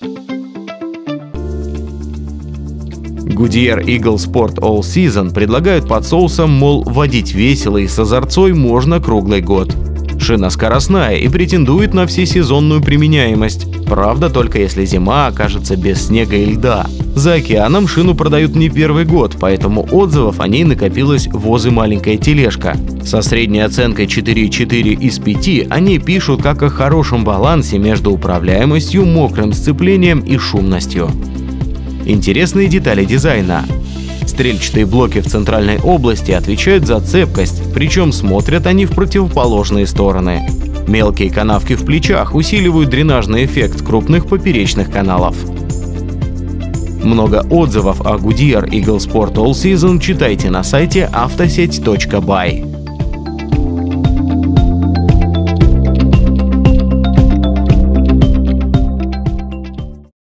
Goodyear Eagle Sport All Season предлагают под соусом, мол, водить весело и с озорцой можно круглый год. Шина скоростная и претендует на всесезонную применяемость. Правда, только если зима окажется без снега и льда. За океаном шину продают не первый год, поэтому отзывов о ней накопилось воз и маленькая тележка. Со средней оценкой 4,4 из 5 о ней пишут как о хорошем балансе между управляемостью, мокрым сцеплением и шумностью. Интересные детали дизайна. Стрельчатые блоки в центральной области отвечают за цепкость, причем смотрят они в противоположные стороны. Мелкие канавки в плечах усиливают дренажный эффект крупных поперечных каналов. Много отзывов о Goodyear Eagle Sport All Season читайте на сайте автосеть.by.